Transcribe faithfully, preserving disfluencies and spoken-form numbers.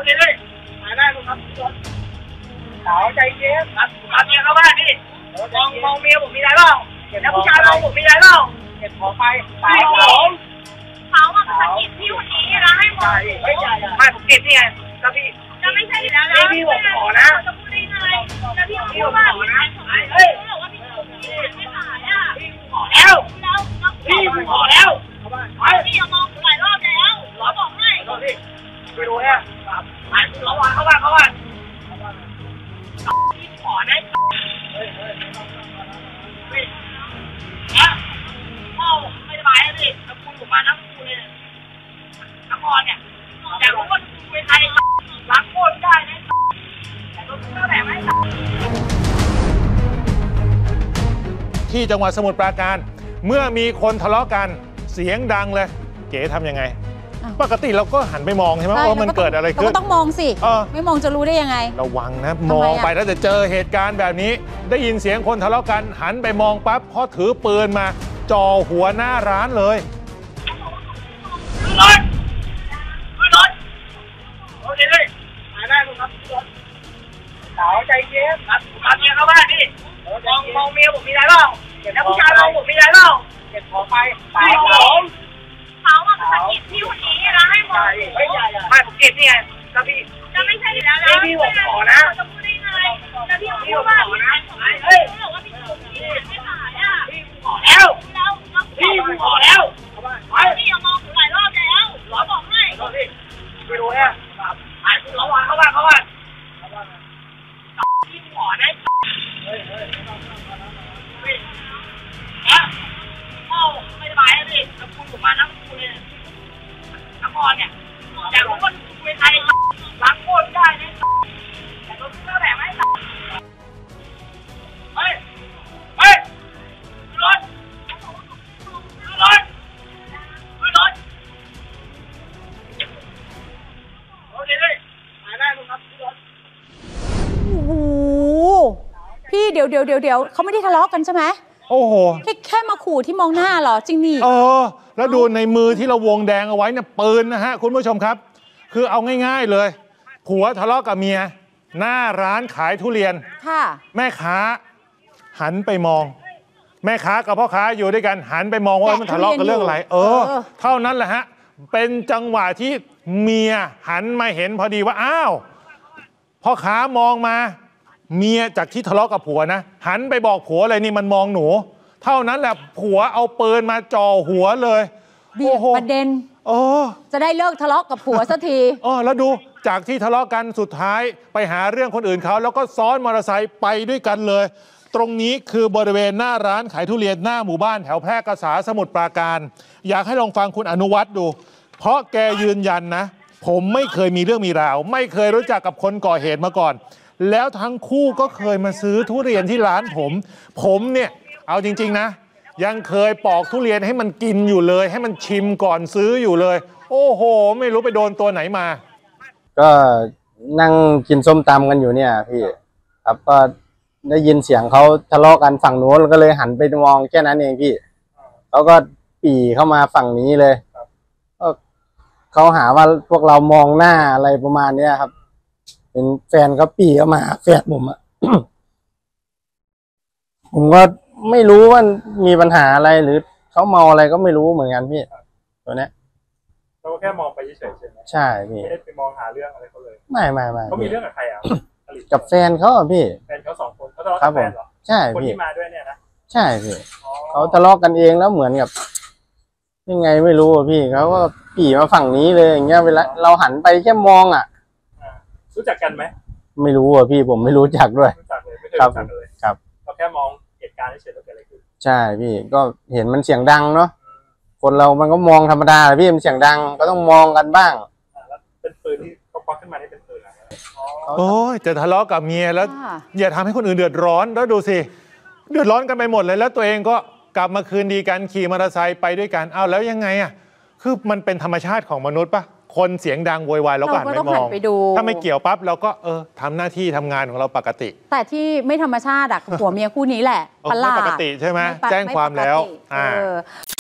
เคเลยมาได้ลูกครับสาวใจเย็นครับมาเมียเข้าบ้านนี่มองมองเมียผมมีอะไรบ้างแล้วผู้ชายมองผมมีอะไรบ้างเก็บของไปสาวผมเขาอ่ะสะกิดพี่คนนี้นะให้มองไม่ใช่ไม่ผมเก็บนี่ไงแล้วพี่จะไม่ใช่แล้วนะพี่ผมขอนะจะพูดได้ไงแล้วพี่พูดว่าพี่ขายของเฮ้ยบอกว่าพี่พี่ไม่ขายอ่ะพี่ขอแล้วแล้วพี่ขอแล้วพี่อย่ามองหลายรอบแล้วขอบอกให้ไปดูเนี่ยไปเขาบ้านเขาบ้านเขาบ้านพี่ขอนะเฮ้ยเฮ้ยเฮ้ยนะพ่อไม่สบายแล้วสิแล้วคุณผมมาทั้งคู่เลยทั้งพรเนี่ยอยากรู้ว่าคุณเป็นใครรักโคตรได้นะแต่ก็เท่าไหร่ไหมที่จังหวัดสมุทรปราการเมื่อมีคนทะเลาะกันเสียงดังเลยเก๋ทำยังไงปกติเราก็หันไปมองใช่ไหมว่ามันเกิดอะไรขึ้นเราก็ต้องมองสิไม่มองจะรู้ได้ยังไงระวังนะมองไปแล้วจะเจอเหตุการณ์แบบนี้ได้ยินเสียงคนทะเลาะกันหันไปมองปั๊บพอถือปืนมาจ่อหัวหน้าร้านเลยรถรถโอเคเลยมาได้ลูกครับรถสาวใจเย็นครับมาเมียเข้าบ้านนี่มองมองเมียผมมีอะไรบ้างแล้วผู้ชายมองผมมีอะไรบ้างเก็บของไปสาวผมเขาอ่ะสะกิดพี่คนนี้นะให้มองไม่ใช่ไม่ผมเก็บนี่ไงแล้วพี่จะไม่ใช่แล้วนะพี่ผมขอนะจะพูดได้ไงแล้วพี่พูดว่าพี่ขายของเฮ้ยบอกว่าพี่พี่ไม่ขายอ่ะพี่ขอแล้วแล้วพี่ขอแล้วพี่อย่ามองหลายรอบแล้วขอบอกให้ไปดูเนี่ยไปเขาบ้านเขาบ้านเขาบ้านพี่ขอนะเฮ้ยเฮ้ยนะพ่อไม่สบายแล้วสิแล้วคุณผมมาทั้งคู่เลยทั้งพรเนี่ยอยากรู้ว่าคุณเป็นใครรักโคตรได้นะแต่ก็เท่าไหร่ไหมเฮ้ยเฮ้ยรถรถรถโอเคเลยมาได้ลูกครับรถโอ้โหพี่เดี๋ยวเดี๋ยวเดี๋ยวเดี๋ยวเขาไม่ได้ทะเลาะกันใช่ไหมโอ้โหแค่แค่มาขู่ที่มองหน้าเหรอจริงนี่เออแล้วดูในมือที่เราวงแดงเอาไว้เนี่ยปืนนะฮะคุณผู้ชมครับคือเอาง่ายๆเลยผัวทะเลาะกับเมียหน้าร้านขายทุเรียนค่ะแม่ค้าหันไปมองแม่ค้ากับพ่อค้าอยู่ด้วยกันหันไปมองว่ามันทะเลาะกันเรื่องอะไรเออเท่านั้นแหละฮะเป็นจังหวะที่เมียหันมาเห็นพอดีว่าอ้าวพ่อค้ามองมาเมียจากที่ทะเลาะกับผัวนะหันไปบอกผัวเลยนี่มันมองหนูเท่านั้นแหละผัวเอาปืนมาจ่อหัวเลยเบียดประเด็นเออจะได้เลิกทะเลาะกับผัวสักทีเออแล้วดูจากที่ทะเลาะกันสุดท้ายไปหาเรื่องคนอื่นเขาแล้วก็ซ้อนมอเตอร์ไซค์ไปด้วยกันเลยตรงนี้คือบริเวณหน้าร้านขายทุเรียนหน้าหมู่บ้านแถวแพร่กษาสมุทรปราการอยากให้ลองฟังคุณอนุวัฒน์ดูเพราะแกยืนยันนะผมไม่เคยมีเรื่องมีราวไม่เคยรู้จักกับคนก่อเหตุมาก่อนแล้วทั้งคู่ก็เคยมาซื้อทุเรียนที่ร้านผมผมเนี่ยเอาจริงๆนะยังเคยปอกทุเรียนให้มันกินอยู่เลยให้มันชิมก่อนซื้ออยู่เลยโอ้โหไม่รู้ไปโดนตัวไหนมาก็นั่งกินส้มตำกันอยู่เนี่ยพี่ครับก็ได้ยินเสียงเขาทะเลาะกันฝั่งโน้นก็เลยหันไปมองแค่นั้นเองพี่เขาก็ปี่เข้ามาฝั่งนี้เลยก็เขาหาว่าพวกเรามองหน้าอะไรประมาณเนี้ยครับเป็นแฟนเขาปี่เข้ามาแฟนผมอะ ผมก็ไม่รู้ว่ามีปัญหาอะไรหรือเขาเมาอะไรก็ไม่รู้เหมือนกันพี่ตัวเนี้ยเราแค่มองไปเฉยๆใช่ไหมใช่พี่ไม่ได้ไปมองหาเรื่องอะไรเขาเลยไม่ไม่ไม่เขามีเรื่องกับใครอ่ะกับแฟนเขาอ่ะพี่แฟนเขาสองคนเขาทะเลาะกับแฟนเหรอใช่คนพี่ที่มาด้วยเนี่ยนะใช่พี่เขาทะเลาะกันเองแล้วเหมือนกับยังไงไม่รู้อ่ะพี่เขาก็ปี่มาฝั่งนี้เลยอย่างเงี้ยเวลาเราหันไปแค่มองอ่ะรู้จักกันไหมไม่รู้อ่ะพี่ผมไม่รู้จักด้วยรู้จักเลยไม่เคยรู้จักเลยครับเราแค่มองเหตุการณ์เฉยๆแล้วเกิดอะไรขึ้นใช่พี่ก็เห็นมันเสียงดังเนาะคนเรามันก็มองธรรมดาแหละพี่มันเสียงดังก็ต้องมองกันบ้างแล้วเป็นปืนที่เขาควักขึ้นมานี่เป็นปืนอะไรโอ้ยจะทะเลาะกับเมียแล้วอย่าทำให้คนอื่นเดือดร้อนแล้วดูสิเดือดร้อนกันไปหมดเลยแล้วตัวเองก็กลับมาคืนดีกันขี่มอเตอร์ไซค์ไปด้วยกันเอาแล้วยังไงอ่ะคือมันเป็นธรรมชาติของมนุษย์ปะคนเสียงดังโวยวายแล้วก็หันไปมองถ้าไม่เกี่ยวปั๊บเราก็เออทำหน้าที่ทำงานของเราปกติแต่ที่ไม่ธรรมชาติอะผัวเมียคู่นี้แหละประหลาดปกติใช่ไหมแจ้งความแล้วอ่า